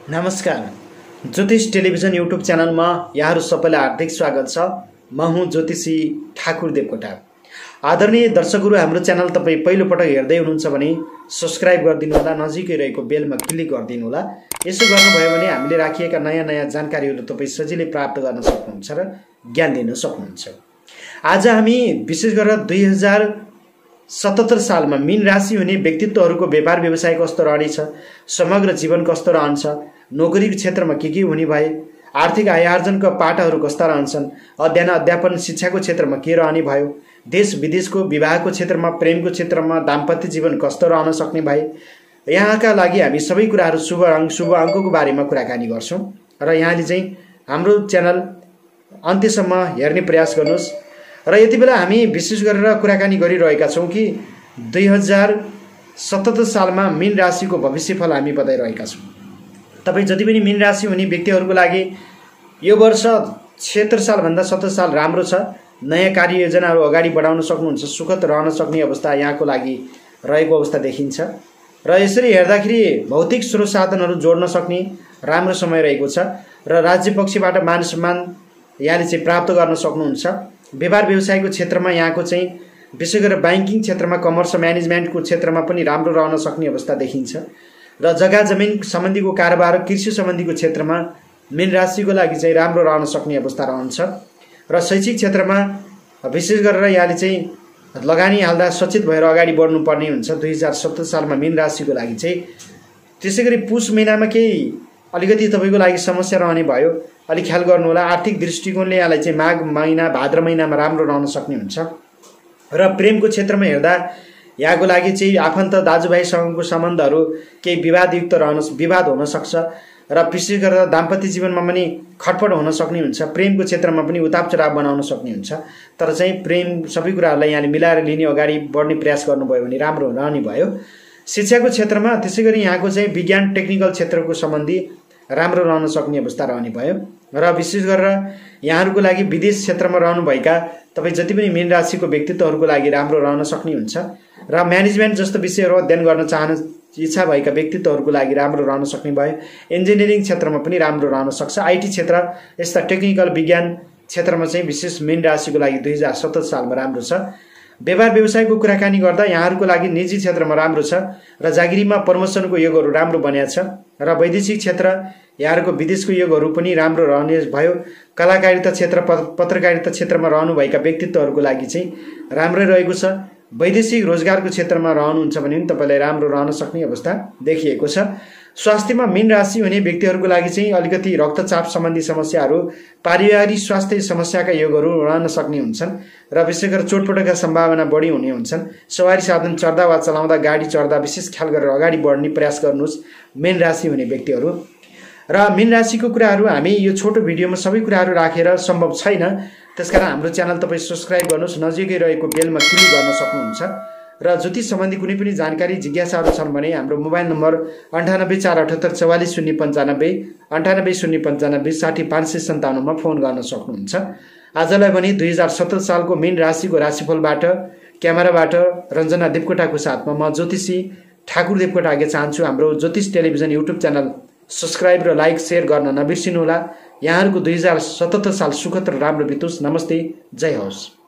नमस्कार। ज्योतिष television YouTube च्यानलमा यहाँहरू सबैलाई हार्दिक स्वागत छ। म हुँ ज्योतिषी ठाकुर देवकोटा। आदरणीय दर्शकहरू, हाम्रो च्यानल तपाईँ पहिलोपटक हेर्दै हुनुहुन्छ भने सब्स्क्राइब गरिदिनु होला, नजिकै रहेको बेलमा क्लिक गरिदिनु होला। यसो गर्नुभयो भने हामीले राखिएका नयाँ जानकारीहरू तपाईँ सजिलै प्राप्त गर्न सक्नुहुन्छ र ज्ञान दिन सक्नुहुन्छ। आज हामी विशेष गरेर 2077 सालमा मीन राशि हुने व्यक्तित्वहरूको व्यापार व्यवसाय कस्तो रहनेछ, समग्र जीवन कस्तो रहन्छ, नोकरीको क्षेत्रमा के हुने भए, आर्थिक आय आर्जनको पाटाहरू कस्ता रहन्छन्, अध्ययन अध्यापन शिक्षाको क्षेत्रमा के रहने भयो, देश विदेशको विवाहको क्षेत्रमा, प्रेमको क्षेत्रमा, दाम्पत्य जीवन कस्तो रहन सक्ने भए, यहाँका लागि हामी सबै कुराहरू शुभ अङ्कको बारेमा कुराकानी गर्छौँ र यहाँले चाहिँ हाम्रो च्यानल अन्त्यसम्म हेर्ने प्रयास गर्नुहोस्। र यति बेला हामी विशेष गरेर कुराकानी गरिरहेका छौँ कि 2077 सालमा मीन राशिको भविष्यफल हामी बताइरहेका छौँ। तपाईँ जति पनि मीन राशि हुने व्यक्तिहरूको लागि यो वर्ष 76 सालभन्दा 70 साल राम्रो छ। नयाँ कार्ययोजनाहरू अगाडि बढाउन सक्नुहुन्छ, सुखद रहन सक्ने अवस्था यहाँको लागि रहेको अवस्था देखिन्छ र यसरी हेर्दाखेरि भौतिक स्रोत साधनहरू जोड्न सक्ने राम्रो समय रहेको छ र राज्य पक्षबाट मान सम्मान यहाँले चाहिँ प्राप्त गर्न सक्नुहुन्छ। व्यापार व्यवसायको क्षेत्रमा यहाँको चाहिँ विशेष गरेर ब्याङ्किङ क्षेत्रमा, कमर्स म्यानेजमेन्टको क्षेत्रमा पनि राम्रो रहन सक्ने अवस्था देखिन्छ र जग्गा जमिन सम्बन्धीको कारोबार, कृषि सम्बन्धीको क्षेत्रमा मीन राशिको लागि चाहिँ राम्रो रहन सक्ने अवस्था रहन्छ र शैक्षिक क्षेत्रमा विशेष गरेर यहाँले चाहिँ लगानी हाल्दा सचेत भएर अगाडि बढ्नुपर्ने हुन्छ। 2077 सालमा मीन राशिको लागि चाहिँ त्यसै गरी पुष महिनामा केही अलिकति तपाईँको लागि समस्या रहने भयो, अलिक ख्याल गर्नुहोला। आर्थिक दृष्टिकोणले यहाँलाई चाहिँ माघ महिना भाद्र महिनामा राम्रो रहन सक्ने हुन्छ र प्रेमको क्षेत्रमा हेर्दा यहाँको लागि चाहिँ आफन्त दाजुभाइसँगको सम्बन्धहरू केही विवाद हुन सक्छ र विशेष गरेर दाम्पत्य जीवनमा पनि खटपट हुन सक्ने हुन्छ। प्रेमको क्षेत्रमा पनि उताप चढाव बनाउन सक्ने हुन्छ, तर चाहिँ प्रेम सबै कुराहरूलाई यहाँले मिलाएर लिने, अगाडि बढ्ने प्रयास गर्नुभयो भने राम्रो रहने भयो। शिक्षाको क्षेत्रमा त्यसै गरी यहाँको चाहिँ विज्ञान टेक्निकल क्षेत्रको सम्बन्धी राम्रो रहन सक्ने अवस्था रहने भयो र विशेष गरेर यहाँहरूको लागि विदेश क्षेत्रमा रहनुभएका तपाईँ जति पनि मीन राशिको व्यक्तित्वहरूको लागि राम्रो रहन सक्ने हुन्छ र म्यानेजमेन्ट जस्तो विषयहरू अध्ययन गर्न चाहन इच्छा भएका व्यक्तित्वहरूको लागि राम्रो रहन सक्ने भयो। इन्जिनियरिङ क्षेत्रमा पनि राम्रो रहन सक्छ। आइटी क्षेत्र, यस्ता टेक्निकल विज्ञान क्षेत्रमा चाहिँ विशेष मीन राशिको लागि 2077 सालमा राम्रो छ। व्यापार व्यवसायको कुराकानी गर्दा यहाँहरूको लागि निजी क्षेत्रमा राम्रो छ र जागिरीमा प्रमोसनको योगहरू राम्रो बनिएको छ र वैदेशिक क्षेत्र यहाँहरूको विदेशको योगहरू पनि राम्रो रहने भयो। कलाकारिता क्षेत्र, पत्रकारिता क्षेत्रमा रहनुभएका व्यक्तित्वहरूको लागि चाहिँ राम्रै रहेको छ। वैदेशिक रोजगारको क्षेत्रमा रहनुहुन्छ भने पनि तपाईँलाई राम्रो रहन सक्ने अवस्था देखिएको छ। स्वास्थ्यमा मीन राशि हुने व्यक्तिहरूको लागि चाहिँ अलिकति रक्तचाप सम्बन्धी समस्याहरू, पारिवारिक स्वास्थ्य समस्याका योगहरू रहन सक्ने हुन्छन् र विशेष गरेर चोटपटकका सम्भावना बढी हुने हुन्छन्। सवारी साधन चढ्दा वा चलाउँदा, गाडी चढ्दा विशेष ख्याल गरेर अगाडि बढ्ने प्रयास गर्नुहोस् मीन राशि हुने व्यक्तिहरू। र मीन राशिको कुराहरू हामी यो छोटो भिडियोमा सबै कुराहरू राखेर सम्भव छैन, त्यसकारण हाम्रो च्यानल तपाईँ सब्स्क्राइब गर्नुहोस्, नजिकै रहेको बेलमा क्लिक गर्न सक्नुहुन्छ र ज्योतिष सम्बन्धी कुनै पनि जानकारी जिज्ञासाहरू छन् भने हाम्रो मोबाइल नम्बर 9848 44095 9805 60557 मा फोन गर्न सक्नुहुन्छ। आजलाई भने 2077 सालको मीन राशिको राशिफलबाट क्यामेराबाट रञ्जना देवकोटाको साथमा म ज्योतिषी ठाकुर देवकोटा आगे चाहन्छु। हाम्रो ज्योतिष टेलिभिजन युट्युब च्यानल सब्स्क्राइब र लाइक सेयर गर्न नबिर्सिनुहोला। यहाँहरूको 2077 साल सुखद र राम्रो बितोस्। नमस्ते, जय होस्।